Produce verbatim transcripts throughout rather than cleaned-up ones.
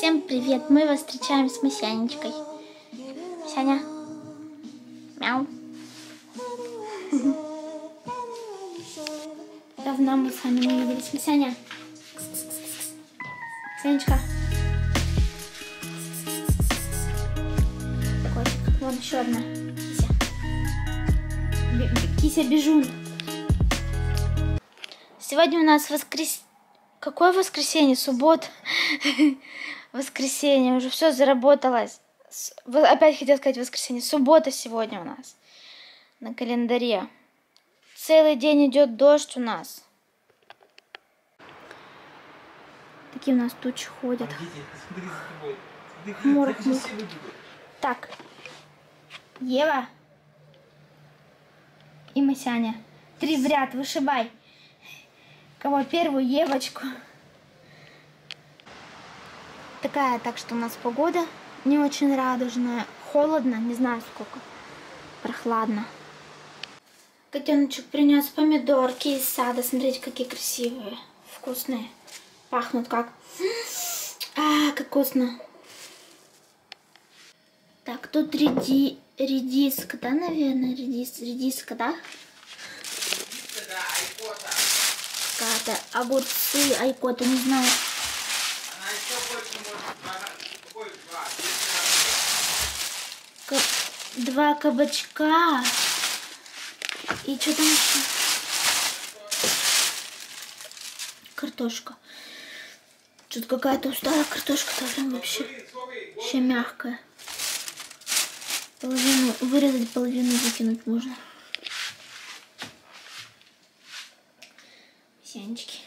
Всем привет! Мы вас встречаем с Масянечкой. Сяня. Мяу. Давно мы с вами не виделись. Масяня. Сянечка. Котик. Вон еще одна. Кися. Кися бежун. Сегодня у нас воскрес... Какое воскресенье? Суббота. Воскресенье. Уже все заработалось. Опять хотела сказать воскресенье. Суббота сегодня у нас. На календаре. Целый день идет дождь у нас. Такие у нас тучи ходят. Хмуро, хмуро. Так. Ева. И Масяня. Три в ряд. Вышибай. Кого первую? Евочку. Такая, так что у нас погода не очень радужная. Холодно, не знаю сколько. Прохладно. Котеночек принес помидорки из сада. Смотрите, какие красивые. Вкусные. Пахнут как... А, как вкусно. Так, тут реди... редиска, да, наверное? Редис... Редиска, да? Какая-то огурцы, айкота, не знаю. К... Два кабачка. И что там еще? Картошка. Что-то какая-то усталая картошка, там вообще еще мягкая. Половину вырезать, половину выкинуть можно. Сянечки.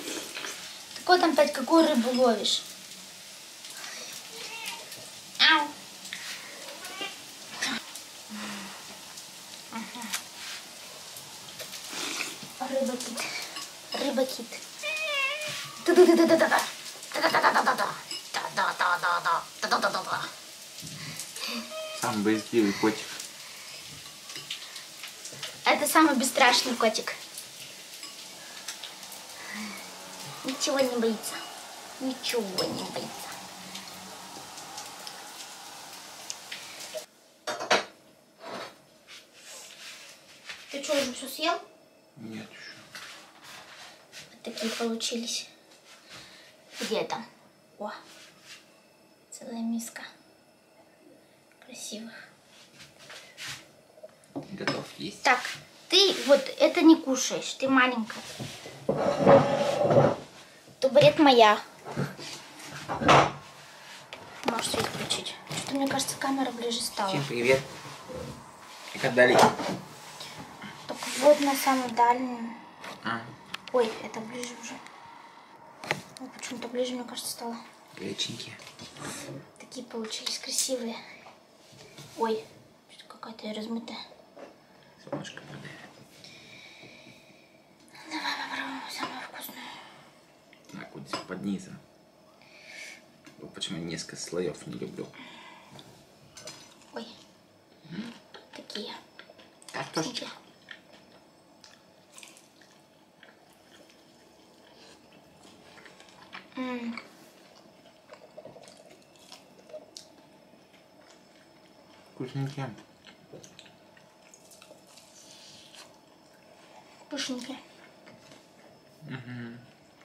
Какую там опять, какую рыбу ловишь? Ау. Рыба-кит. Рыба-кит. Да-да-да-да-да-да. Да-да-да-да-да-да. Да-да-да-да-да. Самый боязливый котик. Это самый бесстрашный котик. Ничего не боится. Ничего не боится. Ты что, уже все съел? Нет еще. Вот такие получились. Где там? О, целая миска красивых. Готов есть? Так, ты вот это не кушаешь, ты маленькая. Табурет моя. Можешь свет включить. Что-то, мне кажется, камера ближе стала. Всем привет. Как отдали? Так вот на самом дальнем. А. Ой, это ближе уже. Ой, почему-то ближе, мне кажется, стало. Горяченькие. Такие получились красивые. Ой, что-то какая-то я размытая. Солнышко падает. Давай попробуем самое вкусное. Так, вот здесь под низом. Вот почему я несколько слоев не люблю. Ой, М? такие. Картошечка. М. Вкусненькие. Пушенькие. Угу.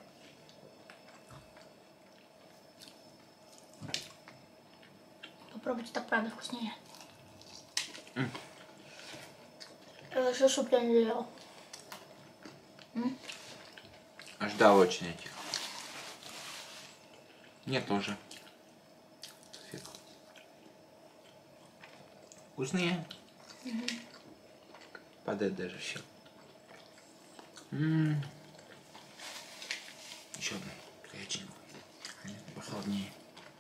Попробуйте, так правда вкуснее. М. Я еще суп я не ел. Ждал очень этих. Нет, тоже. Вкусные. Угу. Падает даже все. М-м-м. Еще одна горяченькая. Похолоднее.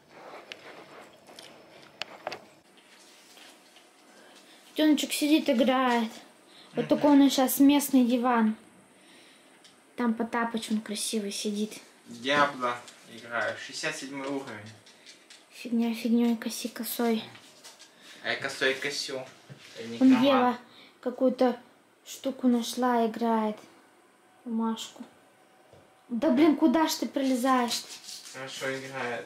Тёночек сидит, играет. Вот mm-hmm. такой у нас сейчас местный диван. Там Потапыч, он красивый сидит. Диабло играю. шестьдесят седьмой уровень. Фигня фигней, коси косой. А я косой косю. Он Ева какую-то штуку нашла, играет. Машку. Да блин, куда ж ты прилезаешь? Хорошо играет.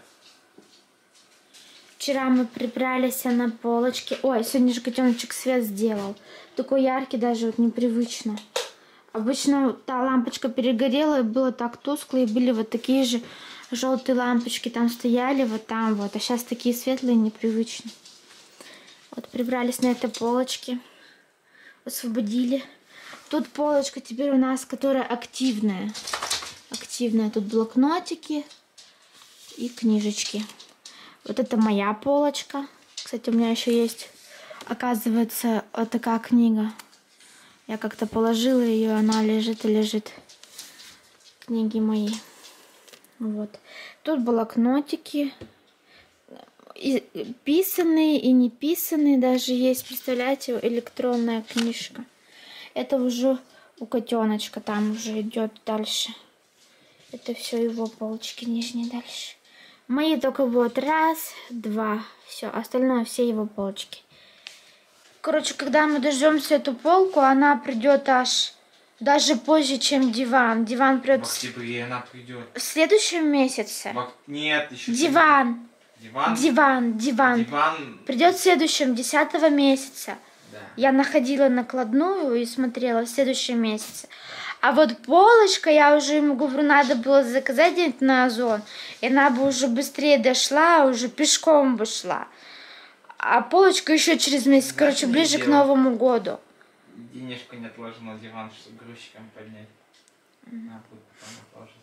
Вчера мы прибрались на полочке. Ой, сегодня же котеночек свет сделал. Такой яркий, даже вот непривычно. Обычно та лампочка перегорела и было так тускло. И были вот такие же желтые лампочки там стояли, вот там вот. А сейчас такие светлые, непривычно. Вот прибрались на этой полочке. Освободили. Тут полочка теперь у нас, которая активная. Активная. Тут блокнотики и книжечки. Вот это моя полочка. Кстати, у меня еще есть, оказывается, вот такая книга. Я как-то положила ее, она лежит и лежит. Книги мои. Вот. Тут блокнотики. И писанные и не писанные даже есть. Представляете, электронная книжка. Это уже у котеночка. Там уже идет дальше. Это все его полочки нижние дальше. Мои только вот раз, два, все, остальное все его полочки. Короче, когда мы дождемся эту полку, она придет аж даже позже, чем диван. Диван придет в... она придет в следующем месяце. В... Нет, еще Диван. Диван. Диван, диван. Диван. Придет в следующем, десятого месяца. Да. Я находила накладную и смотрела в следующем месяце. А вот полочка, я уже ему говорю, надо было заказать где-нибудь на Озон. И она бы уже быстрее дошла, уже пешком бы шла. А полочка еще через месяц, знаешь, короче, ближе к Новому году. Денежку не отложил на диван, чтобы грузчиком поднять. Mm-hmm. Надо будет потом отложить.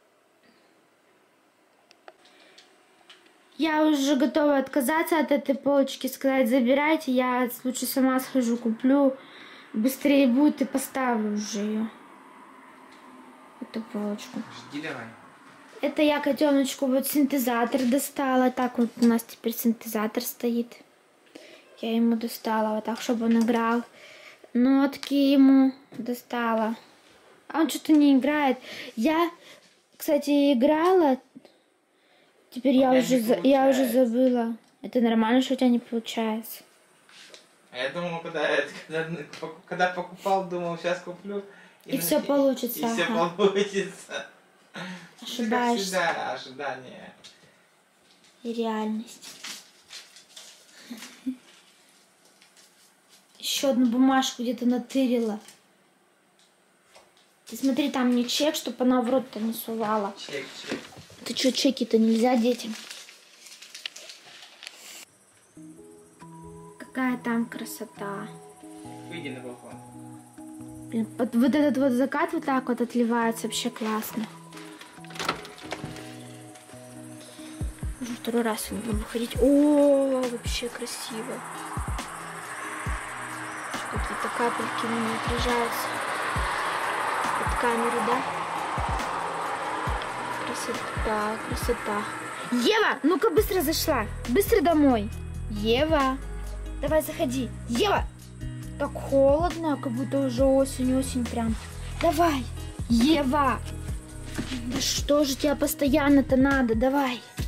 Я уже готова отказаться от этой полочки, сказать, забирайте, я лучше сама схожу, куплю. Быстрее будет и поставлю уже ее. Эту полочку. Жди давай. Это я котеночку вот синтезатор достала. Так вот у нас теперь синтезатор стоит. Я ему достала вот так, чтобы он играл. Нотки ему достала. А он что-то не играет. Я, кстати, играла. Теперь я уже, за... я уже забыла. Это нормально, что у тебя не получается? А я думал, когда, когда, когда покупал, думал, сейчас куплю. И, и все на... получится. И ага. все получится. Ошибаешься. Как всегда, ожидание. И реальность. Еще одну бумажку где-то натырила. Ты смотри, там не чек, чтобы она в рот-то не сувала. Чек, чек. Ты что, чеки-то нельзя детям? Какая там красота. Выйди на балкон. Блин, вот, вот этот вот закат вот так вот отливается, вообще классно. Уже второй раз не буду выходить. О, вообще красиво. Какие-то капельки на меня отражаются от камеры, да? Красота, красота. Ева, ну-ка быстро зашла. Быстро домой. Ева, давай заходи. Ева, так холодно, как будто уже осень, осень прям. Давай, Ева. Да что же тебе постоянно-то надо, давай.